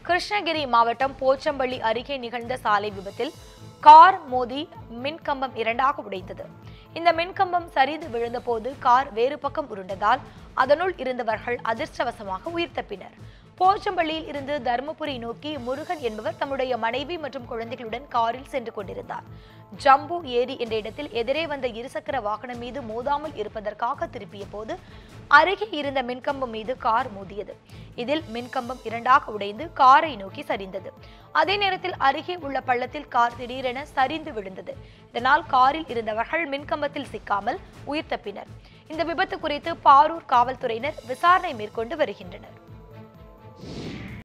கிருஷ்ணகிரி மாவட்டம் போச்சம்பள்ளி அருகே நிகழ்ந்த சாலை விபத்தில் கார் மோதி மின்கம்பம் இரண்டாக உடைந்தது. இந்த மின்கம்பம் சரிந்து விழுந்தபோது கார் வேறு பக்கம் உருண்டதால் அதனுள் இருந்தவர்கள் அதிர்ஷ்டவசமாக உயிர் தப்பினர். போச்சம்பள்ளியில் இருந்து தருமபுரி நோக்கி முருகன் என்பவர் தம்முடைய மனைவி மற்றும் குழந்தைகளுடன் காரில் சென்று கொண்டிருந்தார். ஜம்பு ஏரி என்ற இடத்தில் எதிரே வந்த இருசக்கர வாகனம் மீது மோதாமல் இருப்பதற்காக திருப்பிய போது அருகே இருந்த மின்கம்பம் மீது கார் மோதியது. இதில் மின்கம்பம் இரண்டாக உடைந்து காரை நோக்கி சரிந்தது. அதே நேரத்தில் அருகே உள்ள பள்ளத்தில் கார் திடீரென சரிந்து விழுந்தது. இதனால் காரில் இருந்தவர்கள் மின்கம்பத்தில் சிக்காமல் உயிர் தப்பினர். இந்த விபத்து குறித்து பாரூர் காவல்துறையினர் விசாரணை மேற்கொண்டு வருகின்றனர்.